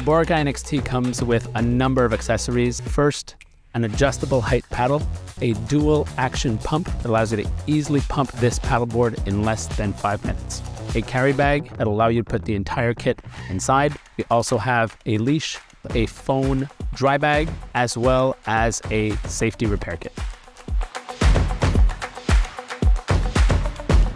The Boracay NXT comes with a number of accessories. First, an adjustable height paddle, a dual action pump that allows you to easily pump this paddleboard in less than 5 minutes. A carry bag that'll allow you to put the entire kit inside. We also have a leash, a phone dry bag, as well as a safety repair kit.